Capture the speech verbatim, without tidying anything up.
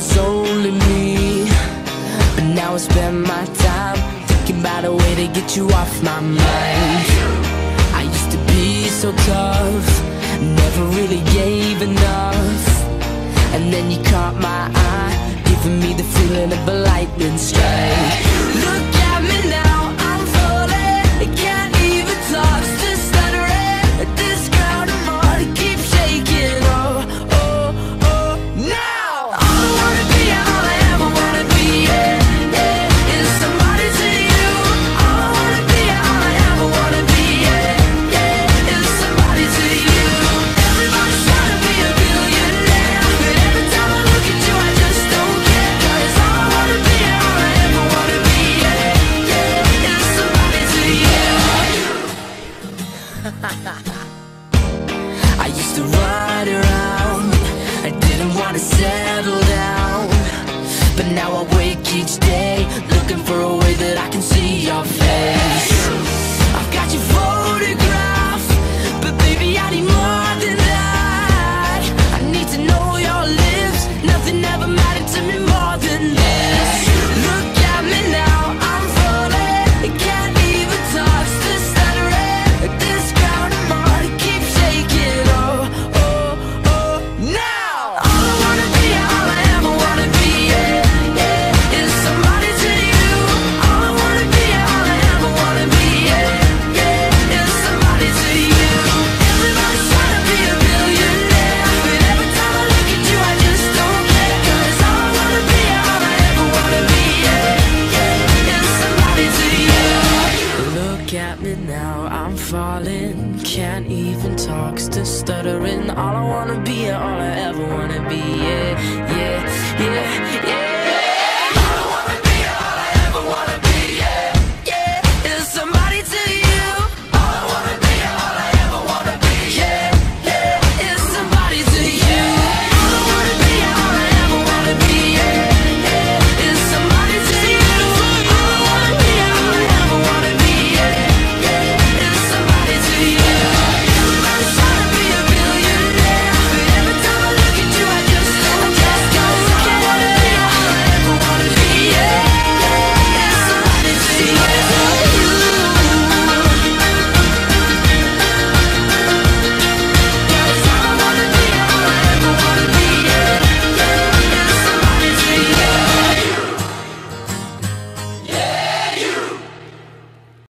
was only me, but now I spend my time thinking about a way to get you off my mind. I used to be so tough, never really gave enough, and then you caught my eye, giving me the feeling of a lightning strike. Look at me now, I'm falling, I can't even talk, still stuttering. This crowded heart keeps shaking. Oh, oh, oh, now all I wanna be, all I ever wanna be, yeah, yeah, is somebody to you. All I wanna be, all I ever wanna be, yeah, yeah, is somebody to you. Everybody's trying to be a billionaire, but every time I look at you I just don't care. 'Cause all I wanna be, all I ever wanna be, yeah, yeah, is somebody to you. I used to run around, I didn't want to settle down, but now I wake each day looking for a way that I can see your face. I've got your photograph, but baby I need more than that. I need to know your lips, nothing ever mattered to me more than this. Look at me now, I'm falling, I can't even talk, still stuttering. This crowded heart keeps shaking. Oh, oh, oh, now all I wanna be, all I ever wanna be, yeah, yeah, is somebody to you. All I wanna be, all I ever wanna be, yeah, yeah, is somebody to you. Everybody's trying to be a billionaire, but every time I look at you I just don't care. 'Cause all I wanna be, all I ever wanna be, yeah, yeah, is somebody to you. Look at me now, I'm falling, can't even talk, still stuttering. All I wanna be, all I ever wanna be, yeah, yeah, yeah, yeah.